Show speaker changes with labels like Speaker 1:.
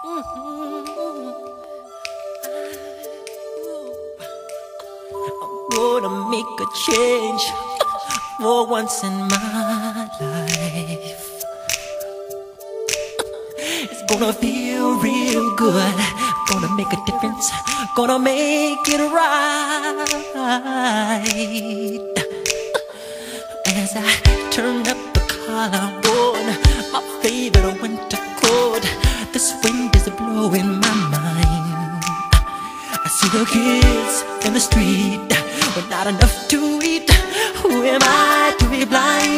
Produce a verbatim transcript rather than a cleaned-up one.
Speaker 1: Gonna make a change for once in my life. It's gonna feel real good. Gonna make a difference. Gonna make it right. As I turn up the collar on my favorite winter coat, this wind is blowing my mind. I see the kids in the street with not enough to eat. Who am I to be blind?